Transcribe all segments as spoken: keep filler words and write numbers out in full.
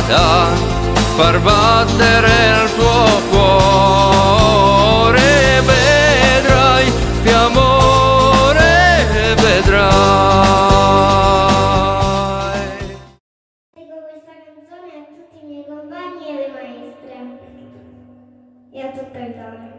sa far battere il tuo cuore, vedrai che amore vedrai. Dico questa canzone a tutti i miei compagni e alle maestre e a tutta Italia.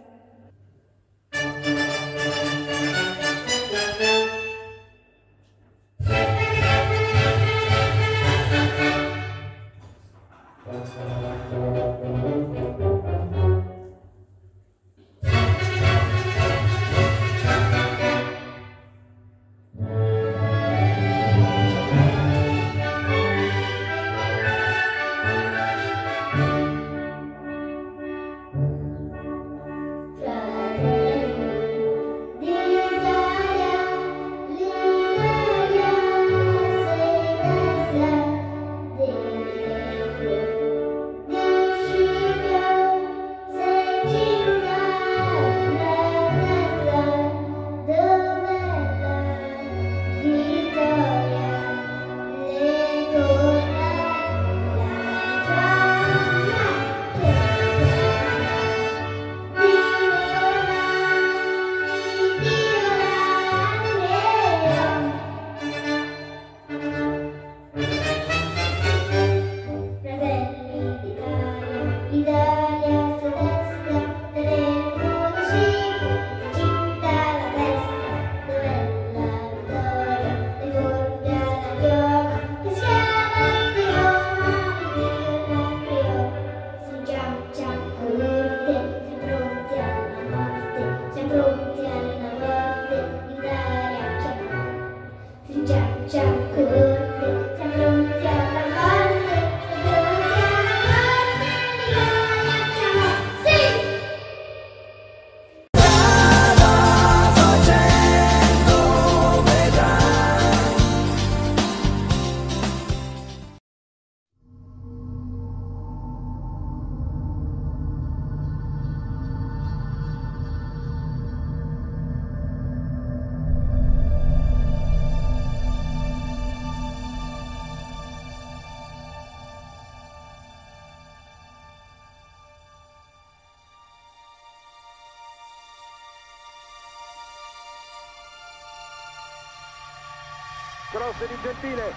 Cross di Gentile,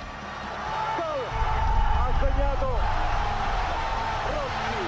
gol, ha segnato Rossi.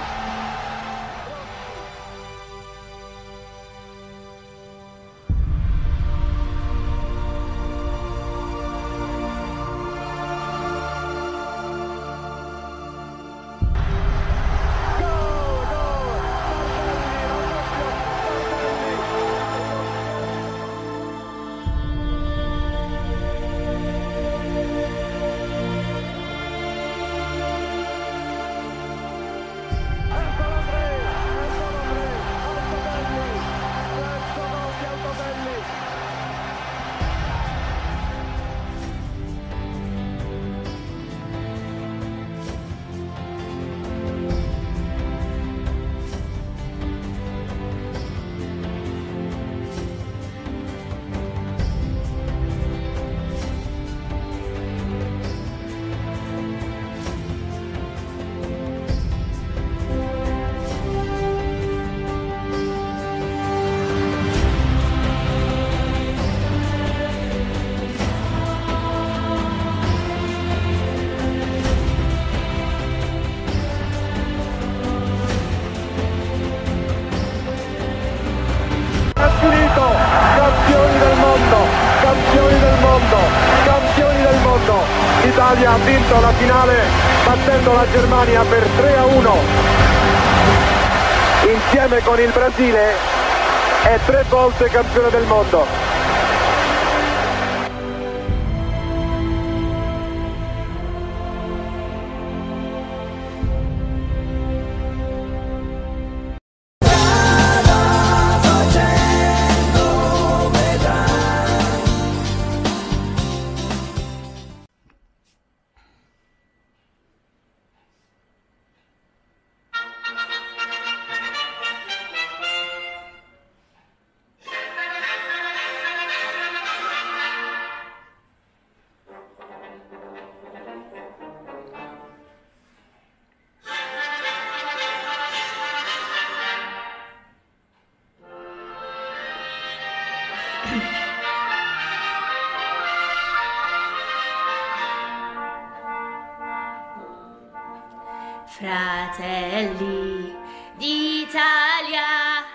Campioni del mondo, campioni del mondo, campioni del mondo. L'Italia ha vinto la finale battendo la Germania per tre a uno. Insieme con il Brasile è tre volte campione del mondo. Fratelli d'Italia,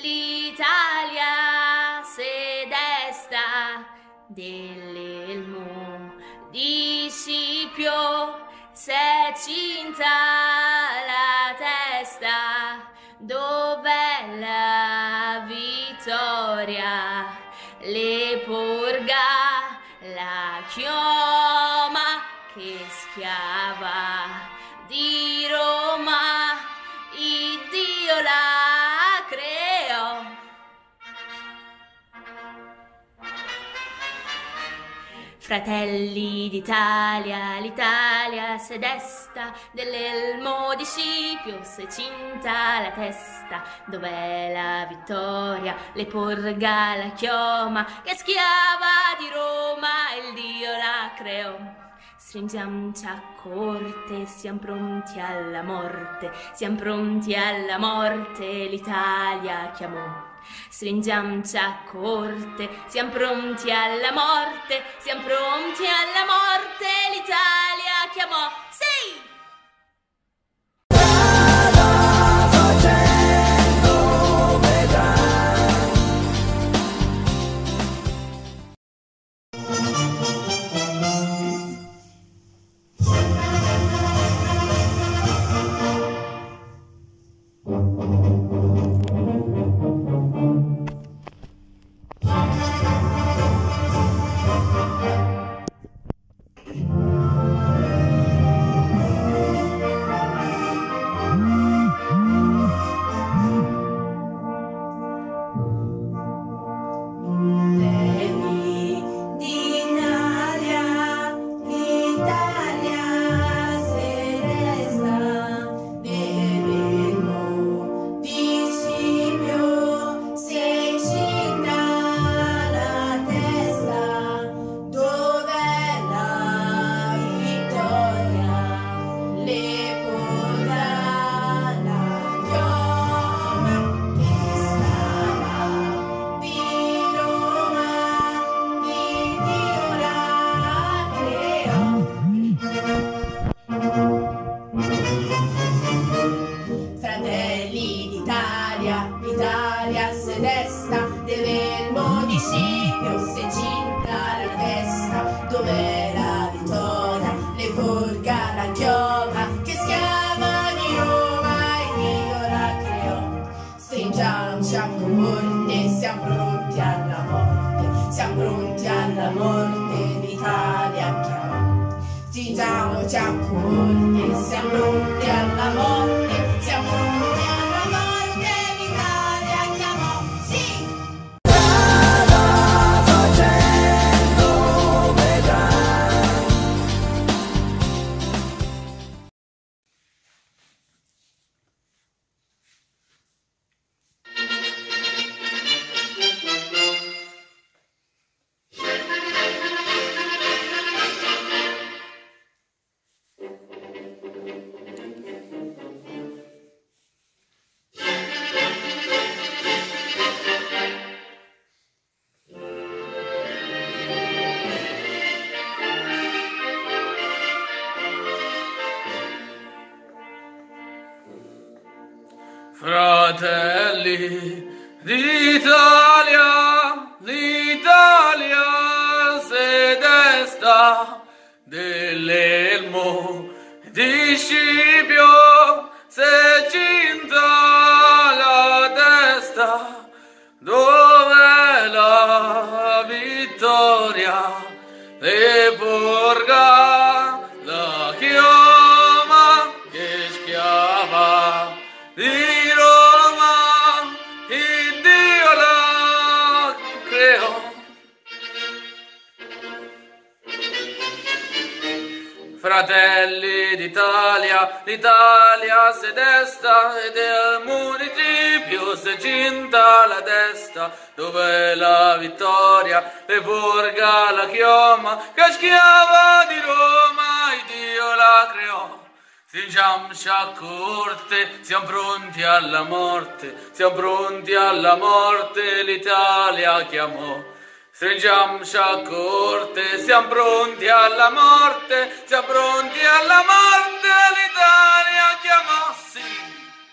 l'Italia se desta, dell'elmo di Scipio s'è cinta la testa. Dov'è la vittoria? Le porga la chioma che schiava di Roma, Iddio la creò. Fratelli d'Italia, l'Italia s'è desta, dell'elmo di Scipio s'è cinta la testa. Dov'è la vittoria? Le porga la chioma che schiava di Roma, il Dio la creò. Stringiamoci a corte, siamo pronti alla morte, siamo pronti alla morte, l'Italia chiamò. Stringiamoci a corte, siamo pronti alla morte, siamo pronti alla morte, l'Italia chiamò. Sì! l'Italia se desta, dell'elmo di Scipio se cinta la testa. Dov'è la vittoria? Le porga la chioma che schiava di Roma e Dio la creò. Stringiamoci a corte, siamo pronti alla morte, siamo pronti alla morte, l'Italia chiamò. Stringiamoci a corte, siamo pronti alla morte, siamo pronti alla morte, l'Italia chiamò. Sì! Strada facendo vedrai. Fratelli d'Italia, l'Italia se desta, dell'elmo di Scipio se cinta la testa. Dov'è la vittoria? Le porga la chioma che schiava di Roma, il Dio la creò. Fratelli d'Italia, l'Italia se desta e del municipio se cinta la testa. Dov'è la vittoria? Le porga la chioma che schiava di Roma, il Dio la creò. Stringiamoci a corte, siamo pronti alla morte, siamo pronti alla morte, l'Italia chiamò. Stringiamoci a corte, siamo pronti alla morte, siamo pronti alla morte, l'Italia chiamò. chiamò, sì.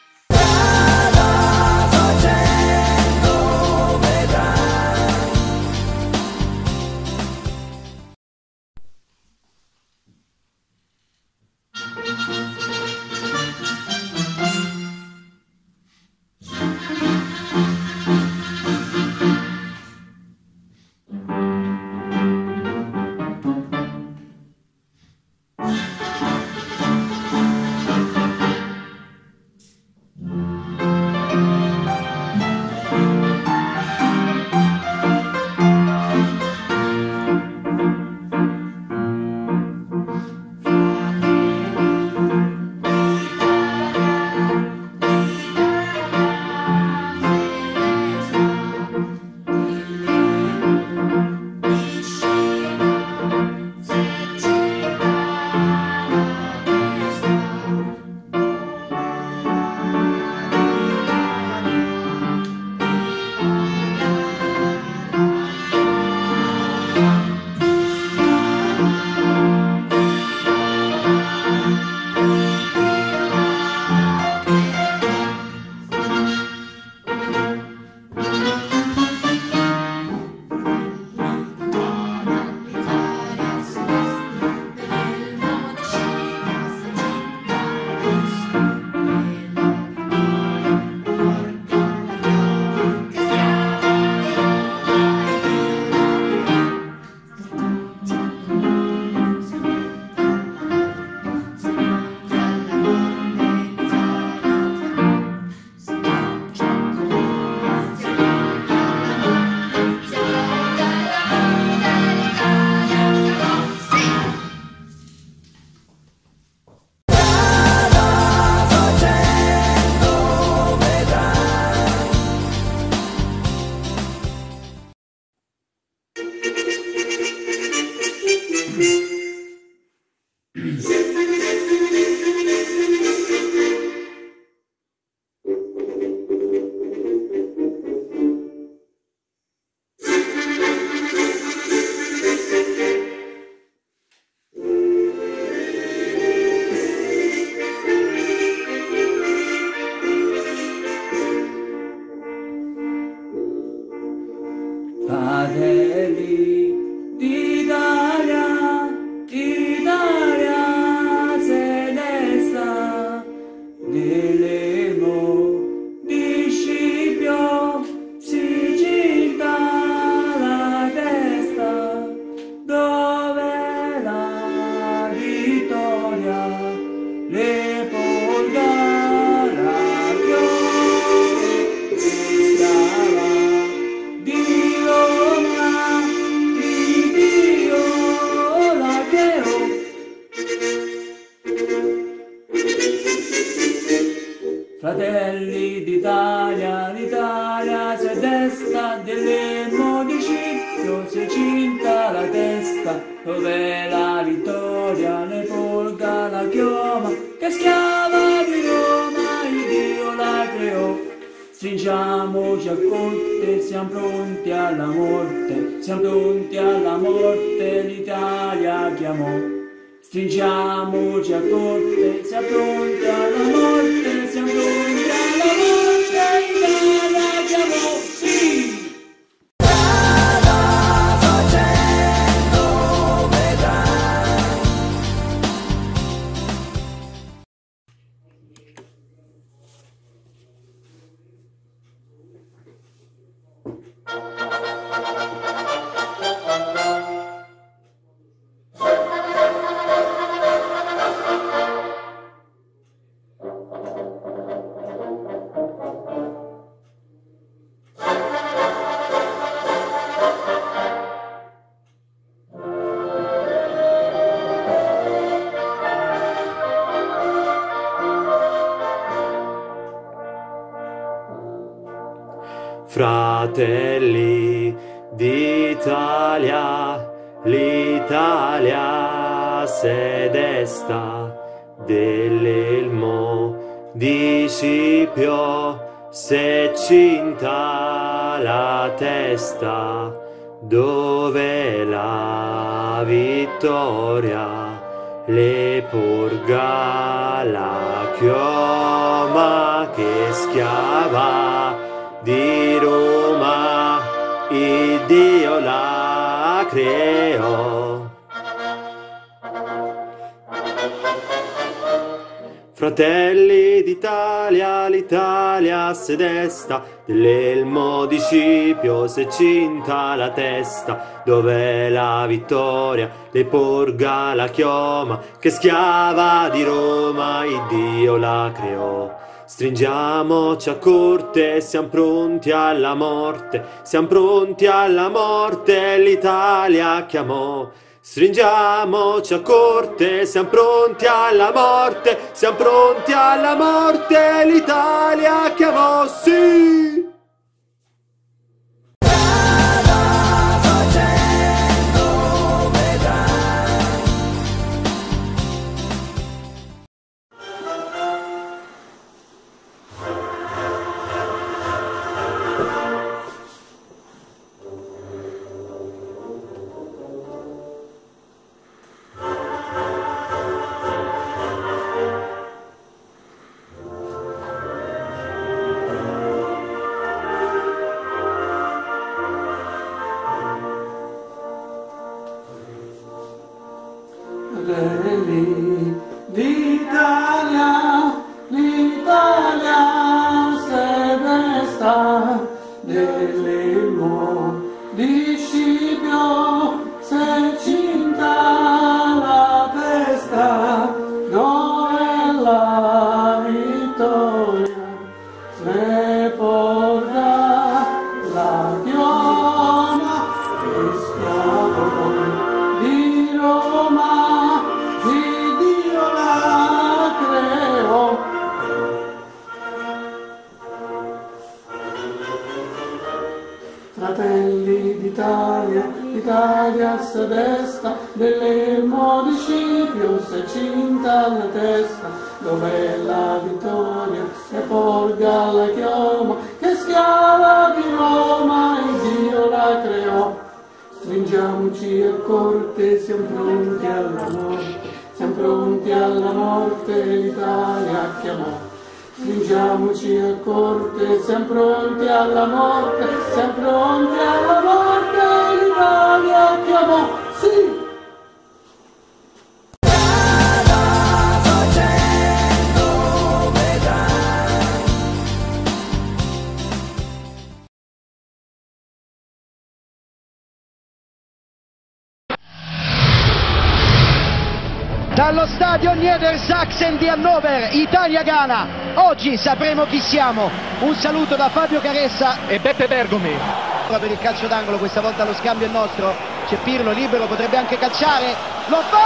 Fratelli d'Italia, Italia se desta, dell'elmo di Scipio si ginta la testa, dove la vittoria le porga la chioma schiava di Roma, di Dio la creò. Fratelli d'Italia, l'Italia si desta, dell'elmo di Scipio si cinta la testa, dove la vittoria le porga la chioma, che schiava di Roma il Dio la creò. Stringiamoci a corte, siamo pronti alla morte, siamo pronti alla morte, l'Italia chiamò. Stringiamoci a corte, siamo pronti alla morte, siamo pronti alla morte, l'Italia chiamò, sì! Fratelli d'Italia, l'Italia se desta, dell'elmo di Scipio se cinta la testa, dove la vittoria le porga la chioma che schiava di Roma, il Dio la creò. Fratelli d'Italia, l'Italia se desta, dell'elmo di Scipio s'è cinta la testa. Dov'è la vittoria? Le porga la chioma che schiava di Roma, il Dio la creò. Stringiamoci a corte, siamo pronti alla morte, siamo pronti alla morte, l'Italia chiamò. Stringiamoci a corte, siamo pronti alla morte, siamo pronti alla morte, l'Italia chiamò, sì! L'Italia, l'Italia se desta, dell'elmo di Scipio s'è cinta la testa. Dov'è la vittoria? Se porga la chioma che schiavo di Roma, di Dio la creò. Fratelli d'Italia, l'Italia se desta, dell'elmo di Scipio s'è cinta la testa. Dov'è la vittoria? E porga la chioma che schiava di Roma, il Dio la creò. Stringiamoci a corte, siamo pronti alla morte, siamo pronti alla morte, l'Italia chiamò. Stringiamoci a corte, siamo pronti alla morte, siamo pronti alla morte, l'Italia chiamò, sì! Dallo stadio Niedersachsen di Hannover, Italia-Ghana. Oggi sapremo chi siamo. Un saluto da Fabio Caressa e Beppe Bergomi. Per il calcio d'angolo, questa volta lo scambio è nostro. C'è Pirlo libero, potrebbe anche calciare. Lo fa!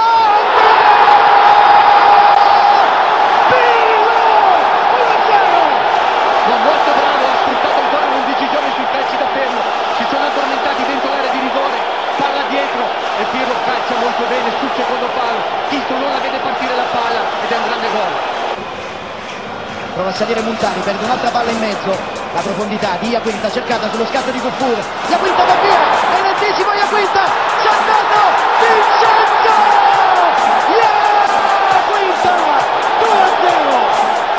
Pirlo! uno a zero! Ma molto bravo, ha sfruttato ancora l'undicesimo sui calci da fermo. Si sono addormentati dentro l'area di rigore. Palla dietro e Pirlo calcia molto bene sul secondo palo. Tito non la vede partire la palla ed è un grande gol. Prova a salire Montani, perde un'altra palla in mezzo. La profondità di Iaquinta cercata sullo scatto di Kufur. Iaquinta va via, è lentissimo Iaquinta. Salvato Vincenzo! Iaquinta! due a zero!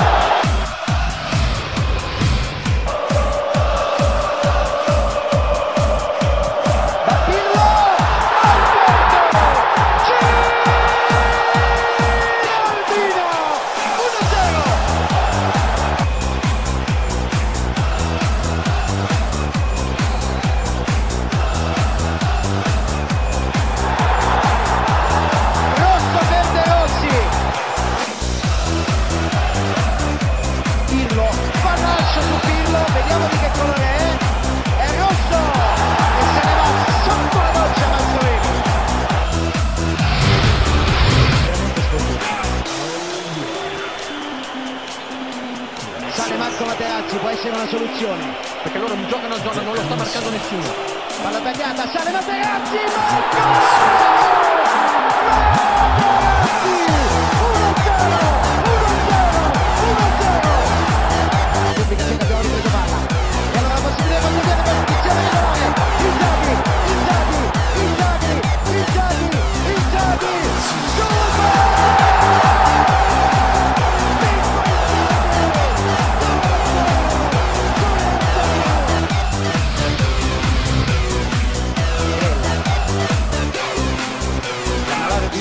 Può essere una soluzione perché loro giocano a zona, non lo sta marcando nessuno. Palla tagliata, sale Materazzi, Marco! Materazzi! uno a zero! uno a zero! uno a zero! Repubblica Ceca, abbiamo ripreso palla. E allora la possibilità di vedere per l'iniziale di Dolore. Inzaghi, Inzaghi, Inzaghi, Inzaghi, Inzaghi! Super!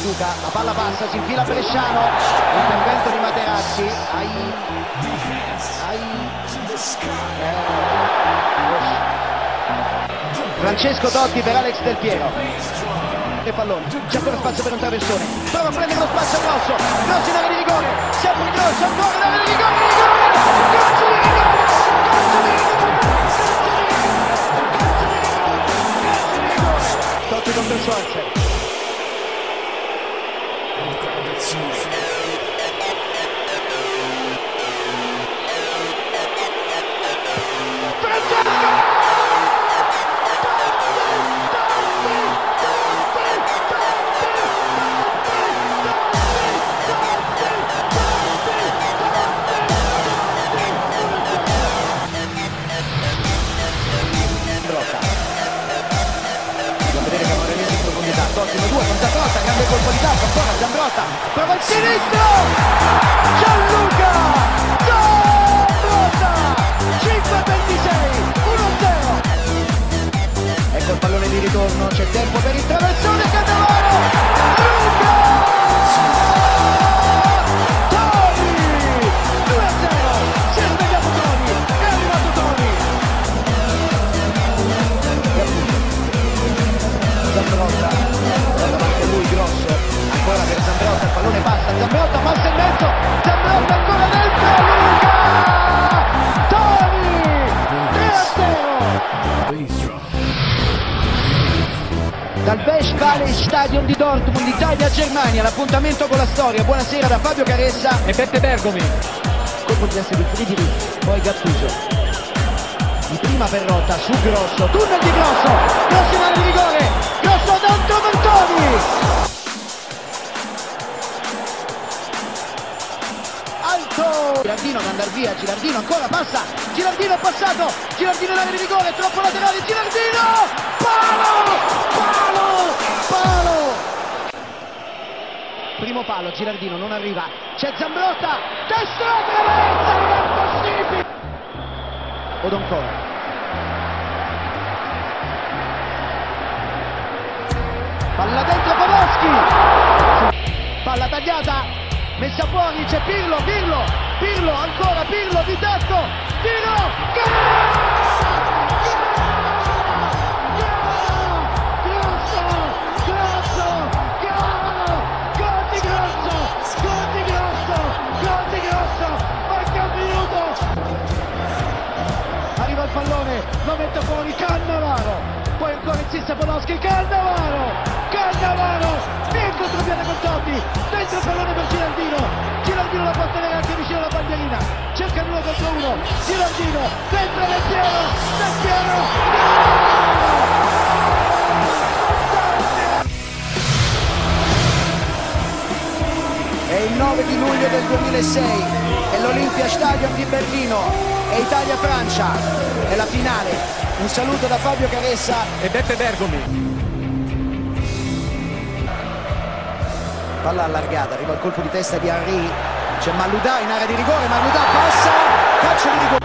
Gianluca, la palla passa, si infila Bresciano, intervento di Materazzi, ai... ai... Eh... Francesco Totti per Alex Del Piero. E pallone, c'è ancora spazio per un traversone, prova a prendere lo spazio grosso, Grosso in area di rigore, sempre Grosso, ancora in area di rigore, rigore, Grosso di rigore, Grosso di rigore, Totti contro Schwarzer. Grande colpo di tacco, ancora Zambrotta, prova il sinistro, Gianluca Zambrotta, cinque a ventisei, uno a zero. Ecco il pallone di ritorno, c'è tempo per il traversone, Cannavaro, Luca Toni, due a zero, si è svegliato Toni, è arrivato Toni. Zambrotta. Lui Grosso, ancora per Zambrotta, il pallone passa, Zambrotta passa in mezzo, Zambrotta ancora dentro, Luca Toni, tre a zero. Dal Westfalen Stadion di Dortmund, Italia-Germania, l'appuntamento con la storia. Buonasera da Fabio Caressa e Beppe Bergomi. Colpo di testa di Friedrich, poi Gattuso. Di prima Perrotta su Grosso, tunnel di Grosso, Grosso in area di rigore, Grosso dentro per Toni. Alto! Girardino ad andare via, Girardino ancora passa, Girardino è passato, Girardino in area di rigore, troppo laterale, Girardino! Palo! Palo! Palo! Primo palo, Girardino non arriva, c'è Zambrotta, destra, traversa, non è possibile! Odoncor. Palla dentro Podolski, palla tagliata, messa fuori, c'è Pirlo, Pirlo, Pirlo, ancora Pirlo di tacco, tiro, gol! Grosso, Grosso, gol! Gol di Grosso, gol di Grosso, gol di Grosso, manca un minuto! Arriva il pallone, lo mette fuori Cannavaro, poi ancora insiste Podolski, Cannavaro, Cannavaro, in contropiede con Totti, dentro il pallone per Girardino, Girardino la può tenere anche vicino alla bandierina, cerca l'uno contro uno, Girardino, dentro Del Piero, Del Piero, è il nove di luglio del duemilasei, è l'Olympia Stadium di Berlino, è Italia-Francia, è la finale. Un saluto da Fabio Caressa e Beppe Bergomi. Palla allargata, arriva il colpo di testa di Henry, c'è Maludà in area di rigore, Maludà passa, calcio di rigore.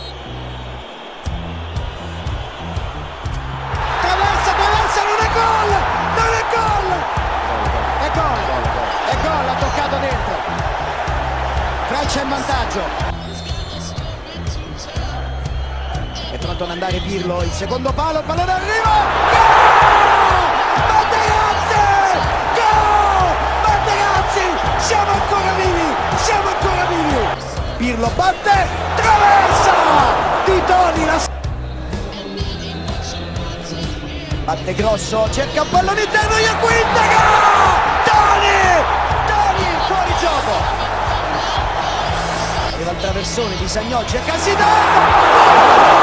Traversa, traversa, non è gol, non è gol, è gol, è gol, ha toccato dentro. Francia in vantaggio. È pronto ad andare Pirlo, il secondo palo, il pallone arriva, gol! Materazzi! Gol! Materazzi! Siamo ancora vivi! Siamo ancora vivi! Pirlo batte, traversa! Di Toni la... Batte Grosso, cerca un pallone interno, Iaquinta, gol! Toni! Toni, fuori gioco! Arriva il traversone di Sagnol, cerca Zidane!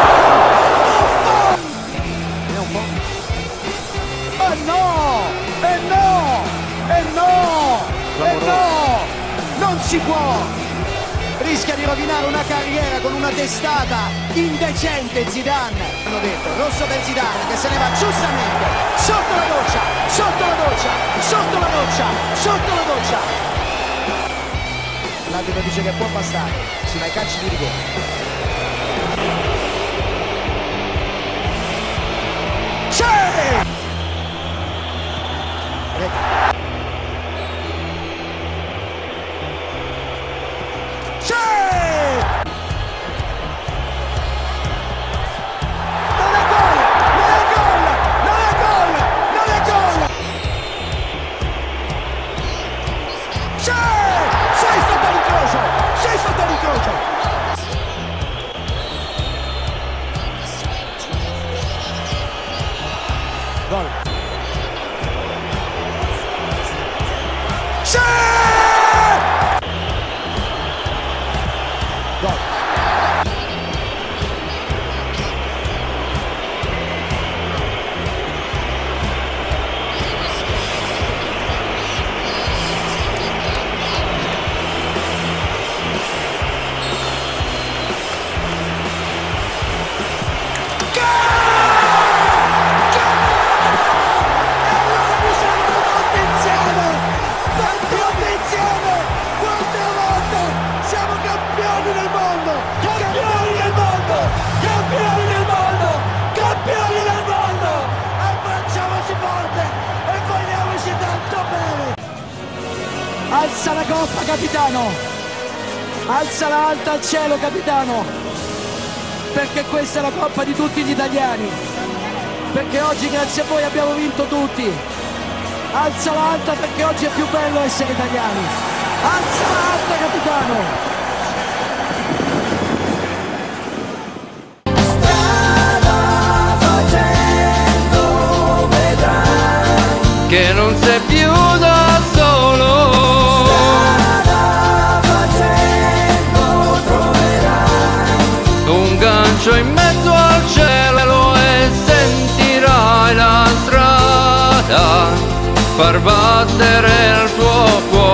Eh no! Eh no! Eh no! Eh no! Non si può! Rischia di rovinare una carriera con una testata indecente Zidane. Hanno detto, rosso per Zidane che se ne va giustamente sotto la doccia, sotto la doccia, sotto la doccia, sotto la doccia. L'arbitro dice che può bastare, si va ai calci di rigore. Sì! Gol. Alza la coppa, capitano! Alzala alta al cielo, capitano! Perché questa è la coppa di tutti gli italiani! Perché oggi grazie a voi abbiamo vinto tutti! Alzala alta perché oggi è più bello essere italiani! Alzala alta, capitano! Che non sei più da solo, strada facendo troverai un gancio in mezzo al cielo e sentirai la strada far battere il tuo cuore.